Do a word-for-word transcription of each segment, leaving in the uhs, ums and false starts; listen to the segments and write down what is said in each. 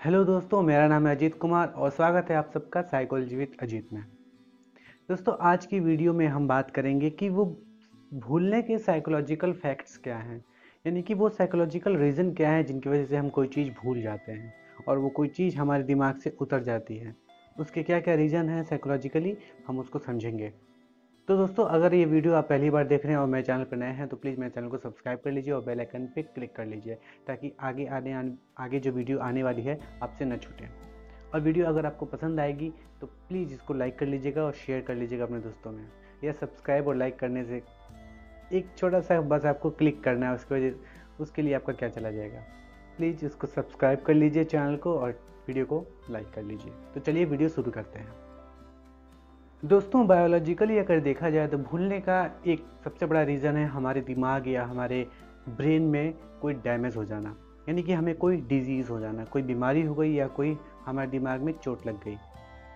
Hello दोस्तों, मेरा नाम है अजीत कुमार और स्वागत है आप सबका साइकोलॉजी विद अजीत में। दोस्तों, आज की वीडियो में हम बात करेंगे कि वो भूलने के साइकोलॉजिकल फैक्ट्स क्या हैं, यानी कि वो साइकोलॉजिकल रीज़न क्या है जिनकी वजह से हम कोई चीज़ भूल जाते हैं और वो कोई चीज़ हमारे दिमाग से उतर जाती है। उसके क्या क्या रीज़न हैं साइकोलॉजिकली, हम उसको समझेंगे। तो दोस्तों, अगर ये वीडियो आप पहली बार देख रहे हैं और मेरे चैनल पर नए हैं तो प्लीज़ मेरे चैनल को सब्सक्राइब कर लीजिए और बेल आइकन पे क्लिक कर लीजिए ताकि आगे आने आने आगे जो वीडियो आने वाली है आपसे न छूटे। और वीडियो अगर आपको पसंद आएगी तो प्लीज़ इसको लाइक कर लीजिएगा और शेयर कर लीजिएगा अपने दोस्तों में। यह सब्सक्राइब और लाइक करने से एक छोटा सा बस आपको क्लिक करना है, उसकी वजह उसके लिए आपका क्या चला जाएगा। प्लीज़ इसको सब्सक्राइब कर लीजिए चैनल को और वीडियो को लाइक कर लीजिए। तो चलिए वीडियो शुरू करते हैं। दोस्तों, बायोलॉजिकली अगर देखा जाए तो भूलने का एक सबसे बड़ा रीज़न है हमारे दिमाग या हमारे ब्रेन में कोई डैमेज हो जाना, यानी कि हमें कोई डिजीज़ हो जाना, कोई बीमारी हो गई या कोई हमारे दिमाग में चोट लग गई।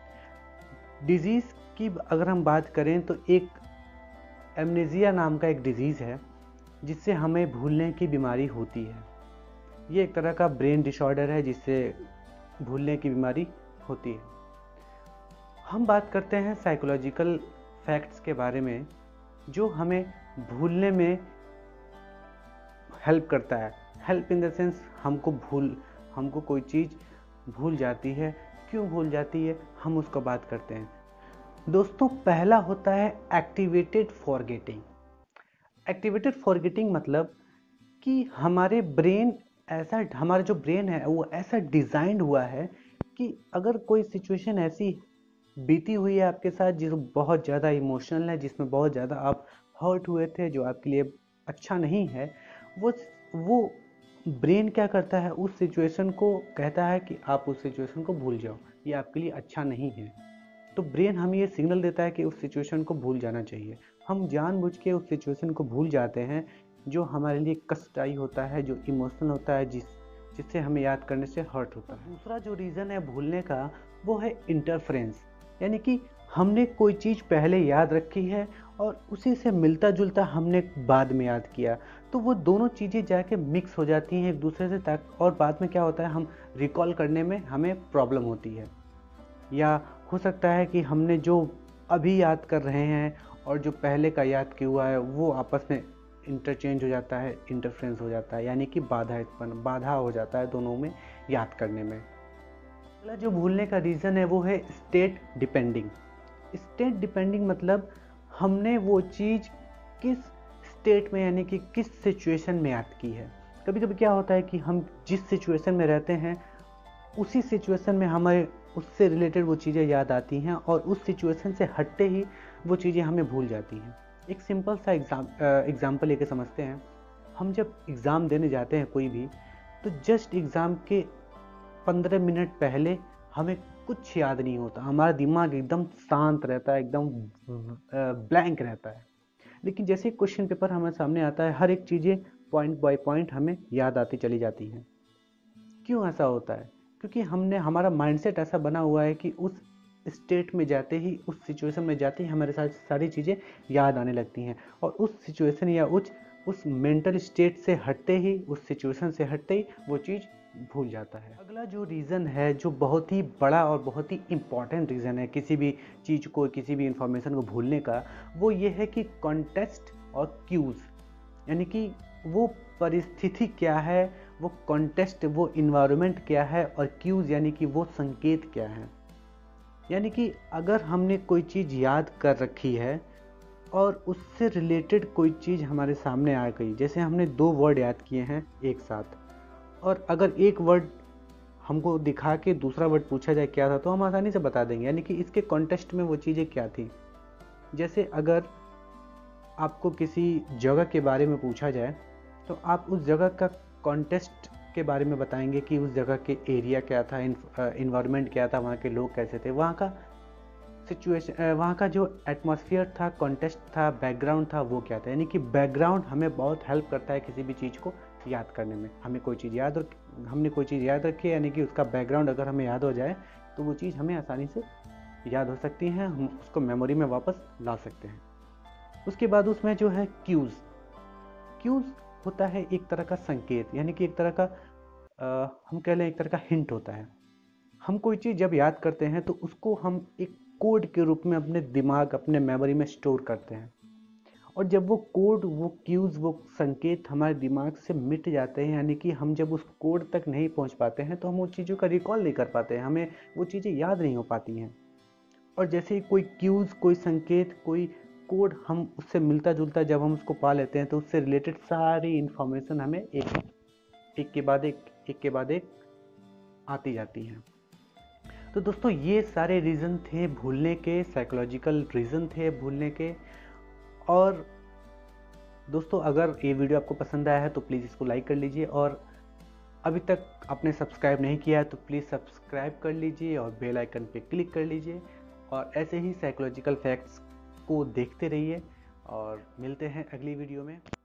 डिजीज़ की अगर हम बात करें तो एक एमनेसिया नाम का एक डिजीज़ है जिससे हमें भूलने की बीमारी होती है। ये एक तरह का ब्रेन डिसऑर्डर है जिससे भूलने की बीमारी होती है। हम बात करते हैं साइकोलॉजिकल फैक्ट्स के बारे में जो हमें भूलने में हेल्प करता है। हेल्प इन द सेंस हमको भूल हमको कोई चीज़ भूल जाती है, क्यों भूल जाती है हम उसको बात करते हैं। दोस्तों, पहला होता है एक्टिवेटेड फॉरगेटिंग। एक्टिवेटेड फॉरगेटिंग मतलब कि हमारे ब्रेन ऐसा हमारा जो ब्रेन है वो ऐसा डिज़ाइंड हुआ है कि अगर कोई सिचुएशन ऐसी बीती हुई है आपके साथ जो बहुत ज़्यादा इमोशनल है, जिसमें बहुत ज़्यादा आप हर्ट हुए थे, जो आपके लिए अच्छा नहीं है, वो वो ब्रेन क्या करता है, उस सिचुएशन को कहता है कि आप उस सिचुएशन को भूल जाओ, ये आपके लिए अच्छा नहीं है। तो ब्रेन हमें ये सिग्नल देता है कि उस सिचुएशन को भूल जाना चाहिए। हम जानबूझ के उस सिचुएशन को भूल जाते हैं जो हमारे लिए कष्टदायी होता है, जो इमोशनल होता है, जिस जिससे हमें याद करने से हर्ट होता है। दूसरा जो रीज़न है भूलने का वो है इंटरफ्रेंस, यानी कि हमने कोई चीज़ पहले याद रखी है और उसी से मिलता जुलता हमने बाद में याद किया, तो वो दोनों चीज़ें जाके मिक्स हो जाती हैं एक दूसरे से, तक और बाद में क्या होता है, हम रिकॉल करने में हमें प्रॉब्लम होती है। या हो सकता है कि हमने जो अभी याद कर रहे हैं और जो पहले का याद किया हुआ है वो आपस में इंटरचेंज हो जाता है, इंटरफ्रेंस हो जाता है, यानी कि बाधा उत्पन्न बाधा हो जाता है दोनों में याद करने में। अगला जो भूलने का रीज़न है वो है स्टेट डिपेंडिंग। स्टेट डिपेंडिंग मतलब हमने वो चीज़ किस स्टेट में, यानी कि किस सिचुएशन में याद की है। कभी कभी क्या होता है कि हम जिस सिचुएशन में रहते हैं उसी सिचुएशन में हमें उससे रिलेटेड वो चीज़ें याद आती हैं और उस सिचुएशन से हटते ही वो चीज़ें हमें भूल जाती हैं। एक सिंपल सा एग्जाम एग्जाम्पल लेके समझते हैं। हम जब एग्ज़ाम देने जाते हैं कोई भी, तो जस्ट एग्ज़ाम के पंद्रह मिनट पहले हमें कुछ याद नहीं होता, हमारा दिमाग एकदम शांत रहता है, एकदम ब्लैंक रहता है। लेकिन जैसे क्वेश्चन पेपर हमारे सामने आता है, हर एक चीज़ें पॉइंट बाय पॉइंट हमें याद आती चली जाती हैं। क्यों ऐसा होता है? क्योंकि हमने हमारा माइंडसेट ऐसा बना हुआ है कि उस स्टेट में जाते ही, उस सिचुएशन में जाते ही हमारे साथ सारी चीज़ें याद आने लगती हैं और उस सिचुएशन या उस उस मेंटल स्टेट से हटते ही, उस सिचुएशन से हटते ही वो चीज़ भूल जाता है। अगला जो रीज़न है, जो बहुत ही बड़ा और बहुत ही इम्पॉर्टेंट रीज़न है किसी भी चीज़ को, किसी भी इंफॉर्मेशन को भूलने का, वो ये है कि कॉन्टेक्स्ट और क्यूज़, यानी कि वो परिस्थिति क्या है, वो कॉन्टेक्स्ट, वो इन्वायरमेंट क्या है, और क्यूज़ यानी कि वो संकेत क्या है। यानी कि अगर हमने कोई चीज़ याद कर रखी है और उससे रिलेटेड कोई चीज़ हमारे सामने आ गई, जैसे हमने दो वर्ड याद किए हैं एक साथ, और अगर एक वर्ड हमको दिखा के दूसरा वर्ड पूछा जाए क्या था, तो हम आसानी से बता देंगे, यानी कि इसके कॉन्टेक्स्ट में वो चीज़ें क्या थी। जैसे अगर आपको किसी जगह के बारे में पूछा जाए तो आप उस जगह का कॉन्टेक्स्ट के बारे में बताएंगे कि उस जगह के एरिया क्या था, इन्वायरमेंट क्या था, वहाँ के लोग कैसे थे, वहाँ का सिचुएशन, वहाँ का जो एटमॉस्फेयर था, कॉन्टेक्स्ट था, बैकग्राउंड था, वो क्या था। यानी कि बैकग्राउंड हमें बहुत हेल्प करता है किसी भी चीज़ को याद करने में। हमें कोई चीज़ याद हमने कोई चीज़ याद रखी है, यानी कि उसका बैकग्राउंड अगर हमें याद हो जाए तो वो चीज़ हमें आसानी से याद हो सकती है, हम उसको मेमोरी में वापस ला सकते हैं। उसके बाद उसमें जो है क्यूज़ क्यूज़ होता है एक तरह का संकेत, यानी कि एक तरह का आ, हम कह लें एक तरह का हिंट होता है। हम कोई चीज़ जब याद करते हैं तो उसको हम एक कोड के रूप में अपने दिमाग, अपने मेमोरी में स्टोर करते हैं, और जब वो कोड, वो क्यूज, वो संकेत हमारे दिमाग से मिट जाते हैं, यानी कि हम जब उस कोड तक नहीं पहुंच पाते हैं तो हम उन चीज़ों का रिकॉल नहीं कर पाते हैं, हमें वो चीज़ें याद नहीं हो पाती हैं। और जैसे ही कोई क्यूज, कोई संकेत, कोई कोड हम उससे मिलता जुलता जब हम उसको पा लेते हैं तो उससे रिलेटेड सारी इंफॉर्मेशन हमें एक एक के बाद एक एक के बाद एक आती जाती हैं। तो दोस्तों ये सारे रीज़न थे भूलने के, साइकोलॉजिकल रीज़न थे भूलने के। और दोस्तों अगर ये वीडियो आपको पसंद आया है तो प्लीज़ इसको लाइक कर लीजिए, और अभी तक आपने सब्सक्राइब नहीं किया है तो प्लीज़ सब्सक्राइब कर लीजिए और बेल आइकन पे क्लिक कर लीजिए, और ऐसे ही साइकोलॉजिकल फैक्ट्स को देखते रहिए। और मिलते हैं अगली वीडियो में।